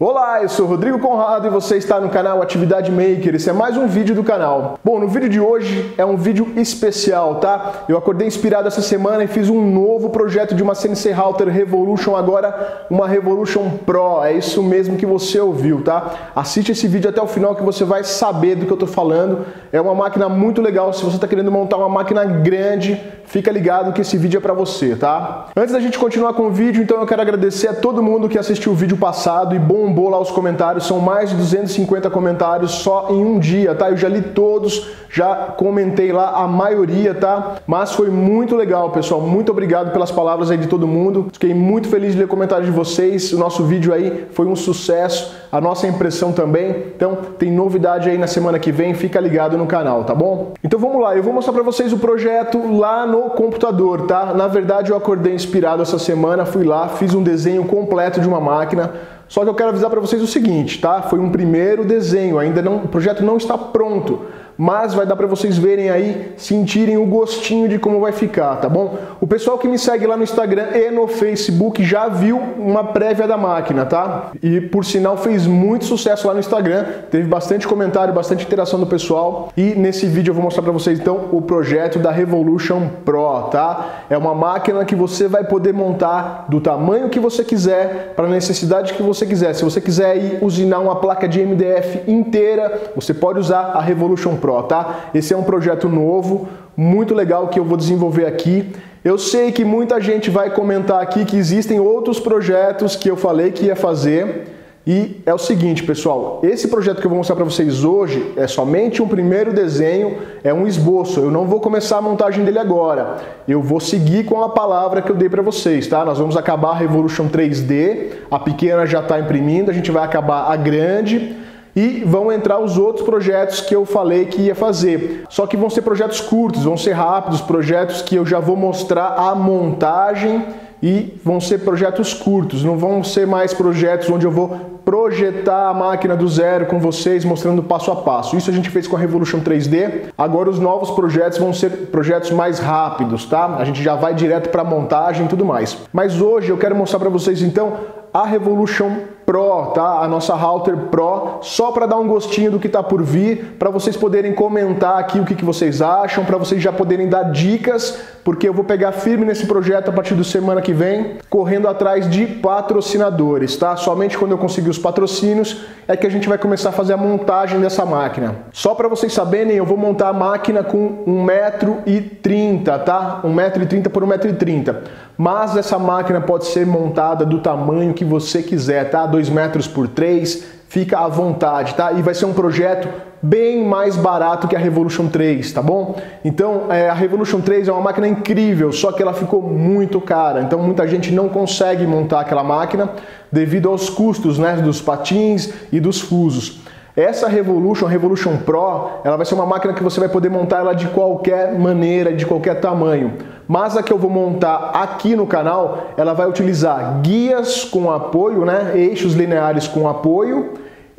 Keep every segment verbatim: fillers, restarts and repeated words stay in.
Olá, eu sou Rodrigo Conrado e você está no canal Atividade Maker. Esse é mais um vídeo do canal. Bom, no vídeo de hoje é um vídeo especial, tá? Eu acordei inspirado essa semana e fiz um novo projeto de uma C N C Halter Revolution, agora uma Revolution Pro. É isso mesmo que você ouviu, tá? Assiste esse vídeo até o final que você vai saber do que eu tô falando. É uma máquina muito legal. Se você está querendo montar uma máquina grande, fica ligado que esse vídeo é para você, tá? Antes da gente continuar com o vídeo, então eu quero agradecer a todo mundo que assistiu o vídeo passado e bombou lá os comentários. São mais de duzentos e cinquenta comentários só em um dia, tá? Eu já li todos, já comentei lá a maioria, tá? Mas foi muito legal, pessoal. Muito obrigado pelas palavras aí de todo mundo. Fiquei muito feliz de ler comentários de vocês. O nosso vídeo aí foi um sucesso, a nossa impressão também. Então tem novidade aí na semana que vem, fica ligado no canal, tá bom? Então vamos lá, eu vou mostrar para vocês o projeto lá no computador, tá? Na verdade eu acordei inspirado essa semana, fui lá, fiz um desenho completo de uma máquina. Só que eu quero avisar para vocês o seguinte, tá? Foi um primeiro desenho, ainda não, o projeto não está pronto, mas vai dar para vocês verem aí, sentirem o gostinho de como vai ficar, tá bom? O pessoal que me segue lá no Instagram e no Facebook já viu uma prévia da máquina, tá? E por sinal fez muito sucesso lá no Instagram, teve bastante comentário, bastante interação do pessoal. E nesse vídeo eu vou mostrar para vocês então o projeto da Revolution Pro, tá? É uma máquina que você vai poder montar do tamanho que você quiser, para a necessidade que você quiser. Se você quiser ir usinar uma placa de M D F inteira, você pode usar a Revolution Pro. Tá? Esse é um projeto novo, muito legal que eu vou desenvolver aqui. Eu sei que muita gente vai comentar aqui que existem outros projetos que eu falei que ia fazer. E é o seguinte, pessoal, esse projeto que eu vou mostrar para vocês hoje é somente um primeiro desenho, é um esboço. Eu não vou começar a montagem dele agora. Eu vou seguir com a palavra que eu dei para vocês, tá? Nós vamos acabar a Revolution três D, a pequena já está imprimindo, a gente vai acabar a grande. E vão entrar os outros projetos que eu falei que ia fazer. Só que vão ser projetos curtos, vão ser rápidos, projetos que eu já vou mostrar a montagem e vão ser projetos curtos. Não vão ser mais projetos onde eu vou projetar a máquina do zero com vocês, mostrando passo a passo. Isso a gente fez com a Revolution três D. Agora os novos projetos vão ser projetos mais rápidos, tá? A gente já vai direto para a montagem e tudo mais. Mas hoje eu quero mostrar para vocês então a Revolution Pro, tá? A nossa Halter Pro, só para dar um gostinho do que está por vir, para vocês poderem comentar aqui o que, que vocês acham, para vocês já poderem dar dicas, porque eu vou pegar firme nesse projeto a partir da semana que vem, correndo atrás de patrocinadores, tá? Somente quando eu conseguir os patrocínios é que a gente vai começar a fazer a montagem dessa máquina. Só para vocês saberem, eu vou montar a máquina com um metro e trinta, tá? um metro e trinta por um metro e trinta. Mas essa máquina pode ser montada do tamanho que você quiser, tá? dois metros por três, fica à vontade, tá? E vai ser um projeto bem mais barato que a Revolution três, tá bom? Então, é, a Revolution três é uma máquina incrível, só que ela ficou muito cara. Então, muita gente não consegue montar aquela máquina devido aos custos, né, dos patins e dos fusos. Essa Revolution, a Revolution Pro, ela vai ser uma máquina que você vai poder montar ela de qualquer maneira, de qualquer tamanho. Mas a que eu vou montar aqui no canal, ela vai utilizar guias com apoio, né, eixos lineares com apoio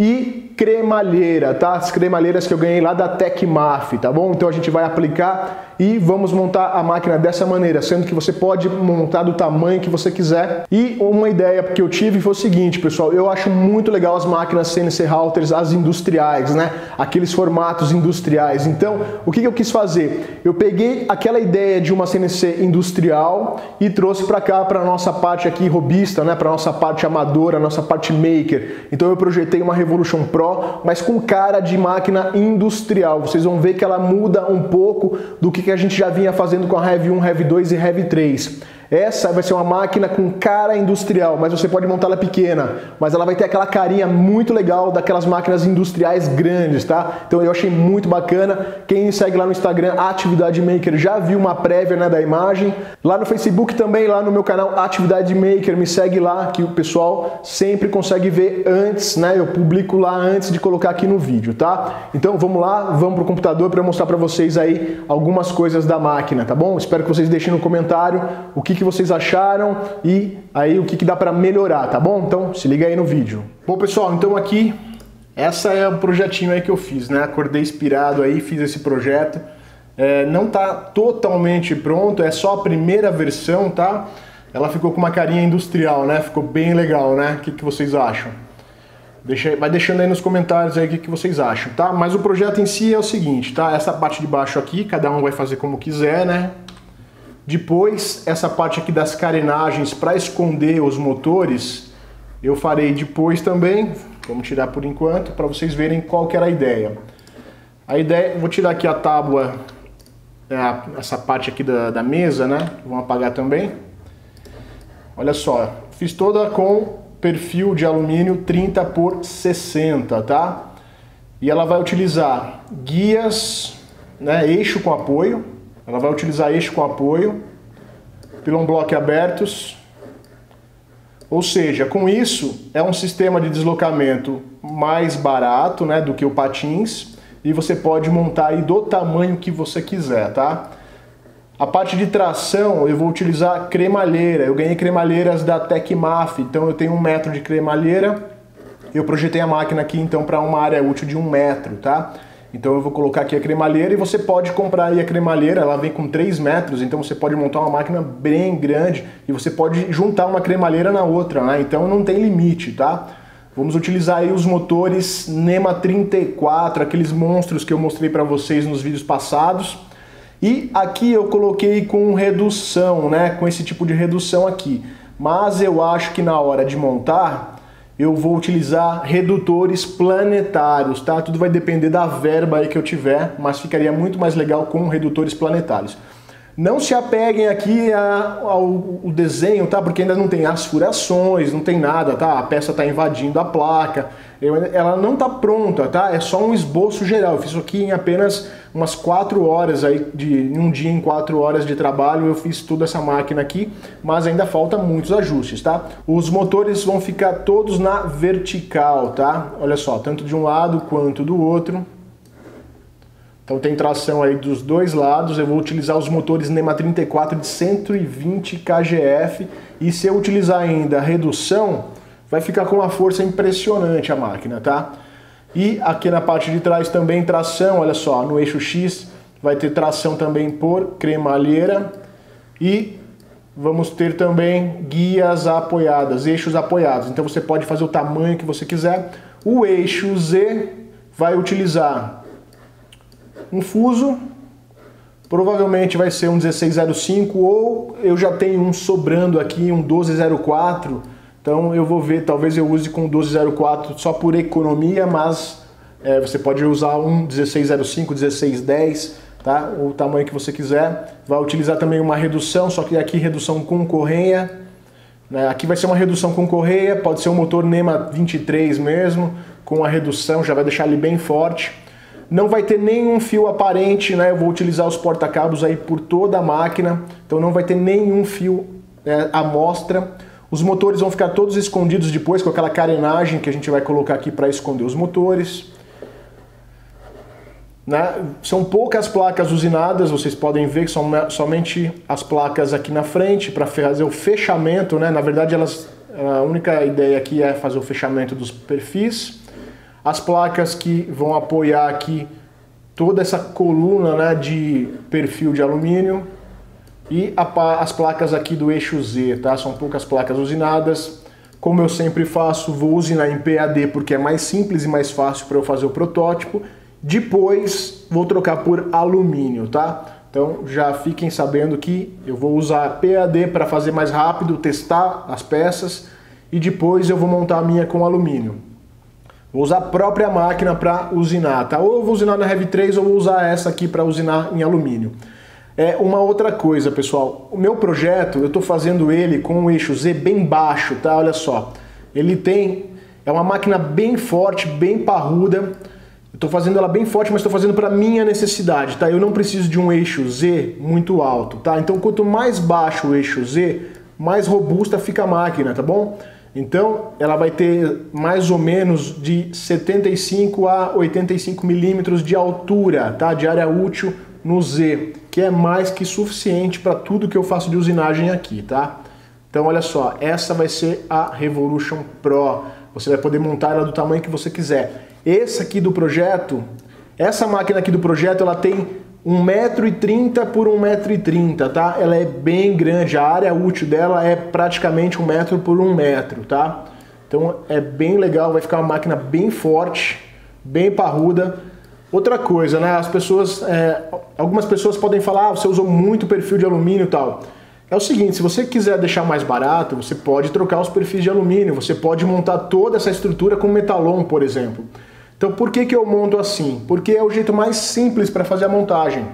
e cremalheira, tá? As cremalheiras que eu ganhei lá da Tecmaf, tá bom? Então a gente vai aplicar e vamos montar a máquina dessa maneira, sendo que você pode montar do tamanho que você quiser. E uma ideia que eu tive foi o seguinte, pessoal, eu acho muito legal as máquinas C N C Halters, as industriais, né? Aqueles formatos industriais. Então, o que eu quis fazer? Eu peguei aquela ideia de uma C N C industrial e trouxe para cá, para nossa parte aqui robista, né? Para nossa parte amadora, nossa parte maker. Então eu projetei uma Revolution Pro, mas com cara de máquina industrial. Vocês vão ver que ela muda um pouco do que a gente já vinha fazendo com a Rev um, Rev dois e Rev três. Essa vai ser uma máquina com cara industrial, mas você pode montar ela pequena, mas ela vai ter aquela carinha muito legal daquelas máquinas industriais grandes, tá? Então eu achei muito bacana. Quem me segue lá no Instagram, Atividade Maker, já viu uma prévia, né, da imagem. Lá no Facebook também, lá no meu canal Atividade Maker, me segue lá, que o pessoal sempre consegue ver antes, né? Eu publico lá antes de colocar aqui no vídeo, tá? Então vamos lá, vamos pro computador para eu mostrar para vocês aí algumas coisas da máquina, tá bom? Espero que vocês deixem no comentário o que que vocês acharam e aí o que, que dá para melhorar, tá bom? Então se liga aí no vídeo. Bom, pessoal, então aqui essa é o projetinho aí que eu fiz, né? Acordei inspirado aí, fiz esse projeto. É, não tá totalmente pronto, é só a primeira versão, tá? Ela ficou com uma carinha industrial, né? Ficou bem legal, né? O que, que vocês acham? Deixa, vai deixando aí nos comentários aí o que, que vocês acham, tá? Mas o projeto em si é o seguinte, tá? Essa parte de baixo aqui, cada um vai fazer como quiser, né? Depois, essa parte aqui das carenagens para esconder os motores, eu farei depois também. Vamos tirar por enquanto, para vocês verem qual que era a ideia. A ideia, vou tirar aqui a tábua, essa parte aqui da, da mesa, né? Vamos apagar também. Olha só, fiz toda com perfil de alumínio trinta por sessenta, tá? E ela vai utilizar guias, né, eixo com apoio, ela vai utilizar eixo com apoio, pilon block abertos, ou seja, com isso é um sistema de deslocamento mais barato, né, do que o patins, e você pode montar aí do tamanho que você quiser, tá? A parte de tração eu vou utilizar cremalheira, eu ganhei cremalheiras da Tecmaf, então eu tenho um metro de cremalheira, eu projetei a máquina aqui então para uma área útil de um metro, tá? Então eu vou colocar aqui a cremalheira e você pode comprar aí a cremalheira, ela vem com três metros, então você pode montar uma máquina bem grande e você pode juntar uma cremalheira na outra, né? Então não tem limite, tá? Vamos utilizar aí os motores NEMA trinta e quatro, aqueles monstros que eu mostrei para vocês nos vídeos passados. E aqui eu coloquei com redução, né, com esse tipo de redução aqui. Mas eu acho que na hora de montar, eu vou utilizar redutores planetários, tá? Tudo vai depender da verba aí que eu tiver, mas ficaria muito mais legal com redutores planetários. Não se apeguem aqui a, ao, ao desenho, tá? Porque ainda não tem as furações, não tem nada, tá? A peça está invadindo a placa, eu, ela não está pronta, tá? É só um esboço geral. Eu fiz isso aqui em apenas umas quatro horas aí, de um dia em quatro horas de trabalho, eu fiz toda essa máquina aqui, mas ainda falta muitos ajustes, tá? Os motores vão ficar todos na vertical, tá? Olha só, tanto de um lado quanto do outro. Então tem tração aí dos dois lados, eu vou utilizar os motores NEMA trinta e quatro de cento e vinte K G F e se eu utilizar ainda a redução, vai ficar com uma força impressionante a máquina, tá? E aqui na parte de trás também tração, olha só, no eixo X vai ter tração também por cremalheira e vamos ter também guias apoiadas, eixos apoiados, então você pode fazer o tamanho que você quiser. O eixo Z vai utilizar um fuso, provavelmente vai ser um dezesseis zero cinco ou eu já tenho um sobrando aqui, um doze zero quatro, então eu vou ver, talvez eu use com doze zero quatro só por economia, mas é, você pode usar um dezesseis zero cinco, dezesseis dez, tá? O tamanho que você quiser. Vai utilizar também uma redução, só que aqui redução com correia, né? Aqui vai ser uma redução com correia, pode ser um motor NEMA vinte e três mesmo, com a redução, já vai deixar ele bem forte. Não vai ter nenhum fio aparente, né? Eu vou utilizar os porta-cabos aí por toda a máquina, então não vai ter nenhum fio é, à mostra. Os motores vão ficar todos escondidos depois com aquela carenagem que a gente vai colocar aqui para esconder os motores. Né? São poucas placas usinadas, vocês podem ver que são somente as placas aqui na frente para fazer o fechamento, né? Na verdade, elas, a única ideia aqui é fazer o fechamento dos perfis. As placas que vão apoiar aqui toda essa coluna, né, de perfil de alumínio e a, as placas aqui do eixo Z, tá? São poucas placas usinadas. Como eu sempre faço, vou usinar em P A D porque é mais simples e mais fácil para eu fazer o protótipo. Depois vou trocar por alumínio, tá? Então já fiquem sabendo que eu vou usar P A D para fazer mais rápido, testar as peças e depois eu vou montar a minha com alumínio. Vou usar a própria máquina para usinar, tá? Ou eu vou usinar na Heavy três ou vou usar essa aqui para usinar em alumínio. É uma outra coisa, pessoal. O meu projeto, eu estou fazendo ele com o eixo Z bem baixo, tá? Olha só. Ele tem... É uma máquina bem forte, bem parruda. Eu estou fazendo ela bem forte, mas estou fazendo para minha necessidade, tá? Eu não preciso de um eixo Z muito alto, tá? Então, quanto mais baixo o eixo Z, mais robusta fica a máquina, tá bom? Então, ela vai ter mais ou menos de setenta e cinco a oitenta e cinco milímetros de altura, tá? De área útil no Z, que é mais que suficiente para tudo que eu faço de usinagem aqui, tá? Então, olha só, essa vai ser a Revolution Pro. Você vai poder montar ela do tamanho que você quiser. Esse aqui do projeto, essa máquina aqui do projeto, ela tem um metro e trinta por um metro e trinta, tá? Ela é bem grande, a área útil dela é praticamente um metro por um metro, tá? Então é bem legal, vai ficar uma máquina bem forte, bem parruda. Outra coisa, né? As pessoas, é, algumas pessoas podem falar, ah, você usou muito perfil de alumínio e tal. É o seguinte, se você quiser deixar mais barato, você pode trocar os perfis de alumínio, você pode montar toda essa estrutura com metalon, por exemplo. Então por que que eu monto assim? Porque é o jeito mais simples para fazer a montagem.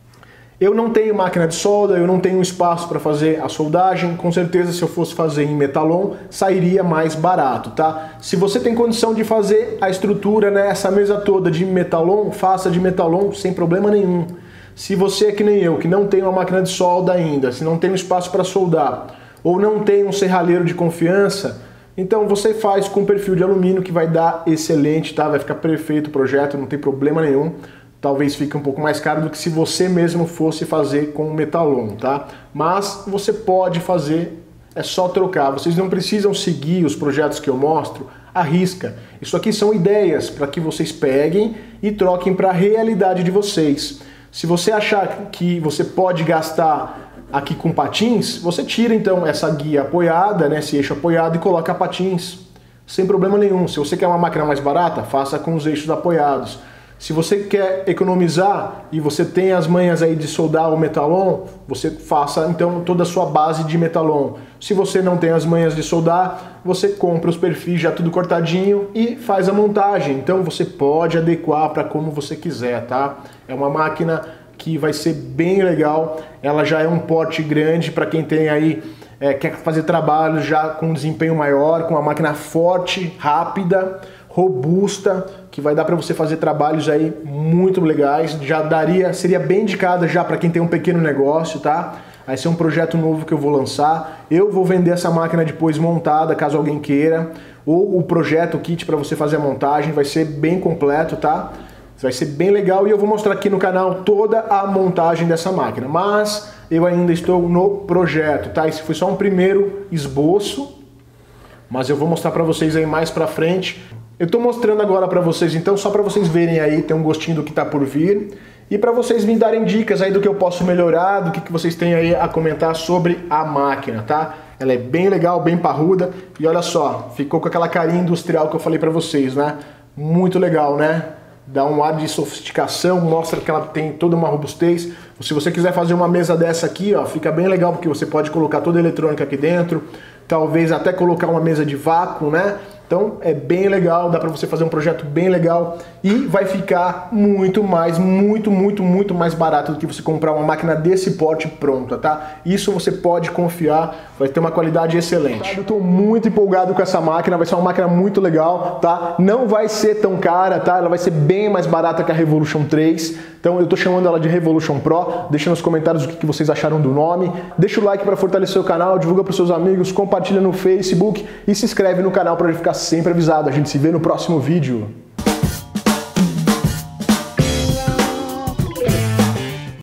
Eu não tenho máquina de solda, eu não tenho espaço para fazer a soldagem, com certeza se eu fosse fazer em metalon, sairia mais barato, tá? Se você tem condição de fazer a estrutura, né, essa mesa toda de metalon, faça de metalon sem problema nenhum. Se você é que nem eu, que não tem uma máquina de solda ainda, se não tem um espaço para soldar, ou não tem um serralheiro de confiança, então você faz com perfil de alumínio que vai dar excelente, tá? Vai ficar perfeito o projeto, não tem problema nenhum. Talvez fique um pouco mais caro do que se você mesmo fosse fazer com metalon, tá? Mas você pode fazer, é só trocar. Vocês não precisam seguir os projetos que eu mostro à risca. Isso aqui são ideias para que vocês peguem e troquem para a realidade de vocês. Se você achar que você pode gastar aqui com patins, você tira então essa guia apoiada, né, esse eixo apoiado e coloca patins, sem problema nenhum. Se você quer uma máquina mais barata, faça com os eixos apoiados. Se você quer economizar e você tem as manhas aí de soldar o metalon, você faça então toda a sua base de metalon. Se você não tem as manhas de soldar, você compra os perfis já tudo cortadinho e faz a montagem. Então você pode adequar para como você quiser, tá? É uma máquina que vai ser bem legal, ela já é um porte grande para quem tem aí, é, quer fazer trabalhos já com desempenho maior, com uma máquina forte, rápida, robusta, que vai dar para você fazer trabalhos aí muito legais, já daria, seria bem indicada já para quem tem um pequeno negócio, tá? Vai ser um projeto novo que eu vou lançar, eu vou vender essa máquina depois montada, caso alguém queira, ou o projeto, o kit para você fazer a montagem, vai ser bem completo, tá? Vai ser bem legal e eu vou mostrar aqui no canal toda a montagem dessa máquina, mas eu ainda estou no projeto, tá? Esse foi só um primeiro esboço, mas eu vou mostrar para vocês aí mais pra frente. Eu estou mostrando agora para vocês, então, só para vocês verem aí, ter um gostinho do que está por vir e para vocês me darem dicas aí do que eu posso melhorar, do que, que vocês têm aí a comentar sobre a máquina, tá? Ela é bem legal, bem parruda e olha só, ficou com aquela carinha industrial que eu falei para vocês, né? Muito legal, né? Dá um ar de sofisticação, mostra que ela tem toda uma robustez. Se você quiser fazer uma mesa dessa aqui, ó, fica bem legal porque você pode colocar toda a eletrônica aqui dentro, talvez até colocar uma mesa de vácuo, né? Então é bem legal, dá para você fazer um projeto bem legal e vai ficar muito mais, muito, muito, muito mais barato do que você comprar uma máquina desse porte pronta, tá? Isso você pode confiar, vai ter uma qualidade excelente. Eu tô muito empolgado com essa máquina, vai ser uma máquina muito legal, tá? Não vai ser tão cara, tá? Ela vai ser bem mais barata que a Revolution três, então eu tô chamando ela de Revolution Pro. Deixa nos comentários o que vocês acharam do nome, deixa o like para fortalecer o canal, divulga para os seus amigos, compartilha no Facebook e se inscreve no canal para ficar sempre avisado. A gente se vê no próximo vídeo.